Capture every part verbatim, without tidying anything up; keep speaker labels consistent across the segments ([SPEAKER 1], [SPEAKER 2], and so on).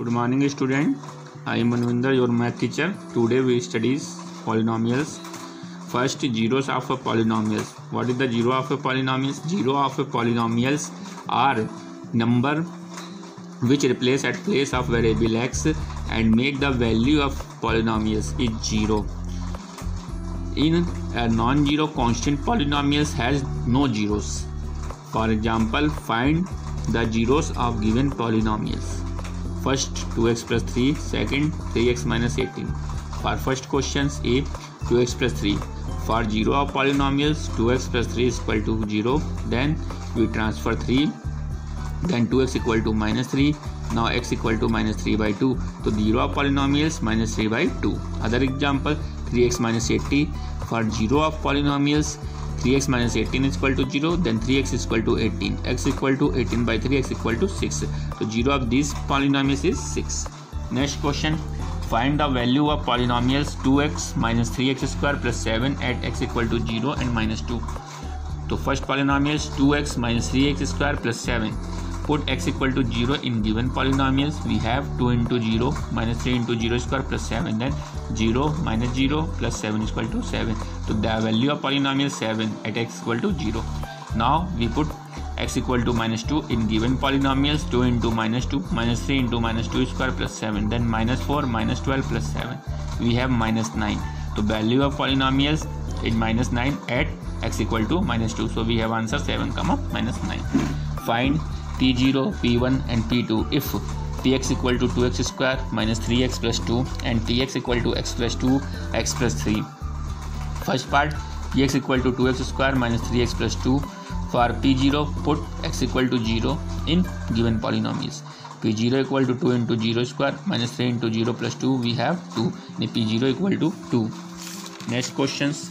[SPEAKER 1] Good morning, student. I am Manvinder, your math teacher. Today we study polynomials. First, zeros of a polynomials. What is the zero of a polynomials? Zero of a polynomials are number which replace at place of variable x and make the value of polynomials is zero. In a non-zero constant polynomials has no zeros. For example, find the zeros of given polynomials. First, two x plus three. Second, three x minus eighteen. For first questions, A, two x plus three. For zero of polynomials, two x plus three is equal to zero. Then we transfer three. Then two x equal to minus three. Now x equal to minus three by two. So zero of polynomials minus three by two. Other example, three x minus eighty. For zero of polynomials, three x minus eighteen is equal to zero. Then three x is equal to eighteen. X equal to eighteen by three, x equal to six. So zero of these polynomials is six. Next question. Find the value of polynomials two x minus three x square plus seven at x equal to zero and minus two. So first polynomials two x minus three x square plus seven. Put x equal to zero in given polynomials. We have two into zero minus three into zero square plus seven. Then zero minus zero plus seven is equal to seven. So the value of polynomial seven at x equal to zero. Now we put x equal to minus two in given polynomials. two into minus two minus three into minus two square plus seven. Then minus four minus twelve plus seven. We have minus nine. So value of polynomials is minus nine at x equal to minus two. So we have answer seven comma minus nine. Find P zero, P one and P two if Px equal to two x square minus three x plus two and Px equal to x plus two, x plus three. First part, Px equal to two x square minus three x plus two. For P zero, put x equal to zero in given polynomials. P zero equal to two into zero square minus three into zero plus two. We have two. P zero equal to two. Next questions.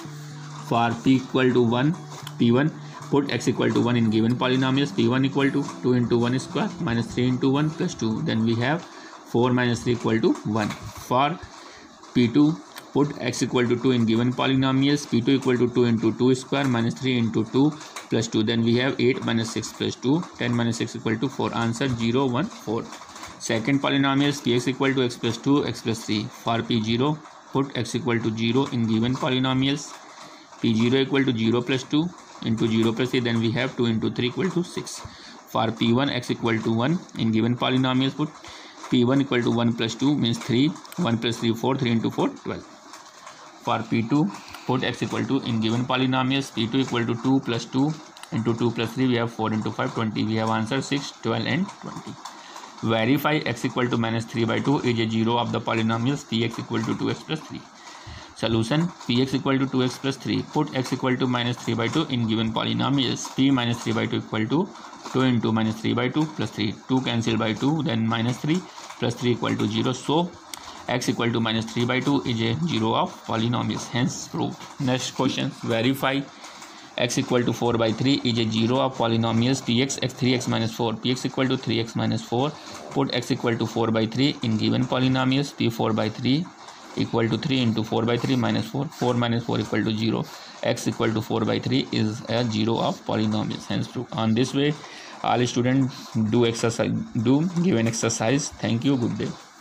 [SPEAKER 1] For P equal to one, P one. Put x equal to one in given polynomials. P one equal to two into one square minus three into one plus two. Then we have four minus three equal to one. For P two, put x equal to two in given polynomials. P two equal to two into two square minus three into two plus two. Then we have eight minus six plus two. ten minus six equal to four. Answer zero, one, four. Second polynomials, Px equal to x plus two, x plus three. For P zero, put x equal to zero in given polynomials. P zero equal to zero plus two into zero plus three. Then we have two into three equal to six. For P one, x equal to one in given polynomials, put P one equal to one plus two means three. one plus three, four. three into four, twelve. For P two, put x equal to in given polynomials. P two equal to two plus two into two plus three. We have four into five, twenty. We have answer six, twelve and twenty. Verify x equal to minus three by two is a zero of the polynomials Px equal to two x plus three. Solution. Px equal to two x plus three. Put x equal to minus three by two in given polynomials. P minus three by two equal to two into minus three by two plus three. two cancel by two. Then minus three plus three equal to zero. So x equal to minus three by two is a zero of polynomials. Hence proved. Next question. Verify x equal to four by three is a zero of polynomials Px x three x minus four. Px equal to three x minus four. Put x equal to four by three in given polynomials. P four by three equal to three into four by three minus four. four minus four equal to zero. X equal to four by three is a zero of polynomials. Hence proof. On this way, all students do exercise, do give an exercise. Thank you. Good day.